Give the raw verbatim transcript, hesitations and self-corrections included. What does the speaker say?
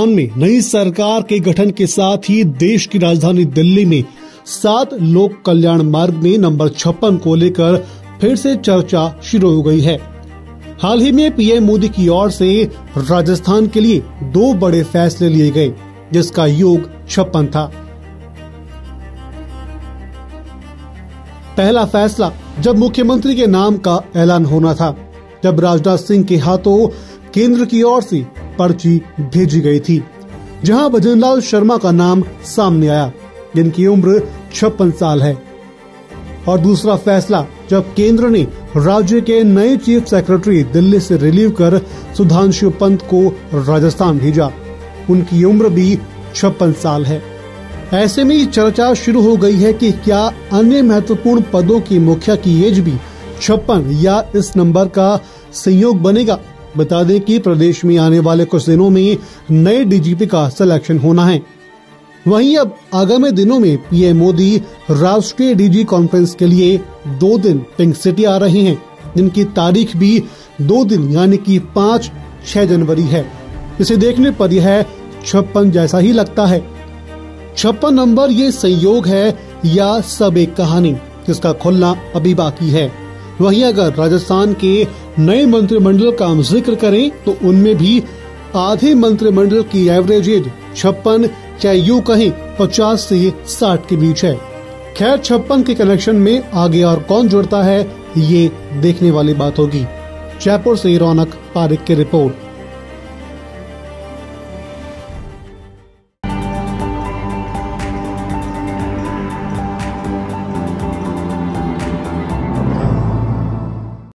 राजस्थान में नई सरकार के गठन के साथ ही देश की राजधानी दिल्ली में सात लोक कल्याण मार्ग में नंबर छप्पन को लेकर फिर से चर्चा शुरू हो गई है। हाल ही में पीएम मोदी की ओर से राजस्थान के लिए दो बड़े फैसले लिए गए, जिसका योग छप्पन था। पहला फैसला जब मुख्यमंत्री के नाम का ऐलान होना था, जब राजनाथ सिंह के हाथों केंद्र की ओर से पर्ची भेजी गई थी, जहां भजनलाल शर्मा का नाम सामने आया, जिनकी उम्र छप्पन साल है। और दूसरा फैसला जब केंद्र ने राज्य के नए चीफ सेक्रेटरी दिल्ली से रिलीव कर सुधांशु पंत को राजस्थान भेजा, उनकी उम्र भी छप्पन साल है। ऐसे में ये चर्चा शुरू हो गई है कि क्या अन्य महत्वपूर्ण पदों की मुखिया की एज भी छप्पन या इस नंबर का संयोग बनेगा। बता दें कि प्रदेश में आने वाले कुछ दिनों में नए डीजीपी का सिलेक्शन होना है। वहीं अब आगामी दिनों में पीएम मोदी राष्ट्रीय डीजी कॉन्फ्रेंस के लिए दो दिन पिंक सिटी आ रहे हैं, जिनकी तारीख भी दो दिन यानी कि पाँच छह जनवरी है। इसे देखने पर यह छप्पन जैसा ही लगता है। छप्पन नंबर ये संयोग है या सब एक कहानी, जिसका खुलना अभी बाकी है। वहीं अगर राजस्थान के नए मंत्रिमंडल का हम जिक्र करें तो उनमें भी आधे मंत्रिमंडल की एवरेज एज छप्पन चाहे यूं कहें पचास से साठ के बीच है। खैर, छप्पन के कनेक्शन में आगे और कौन जुड़ता है ये देखने वाली बात होगी। जयपुर से रौनक पारिक की रिपोर्ट।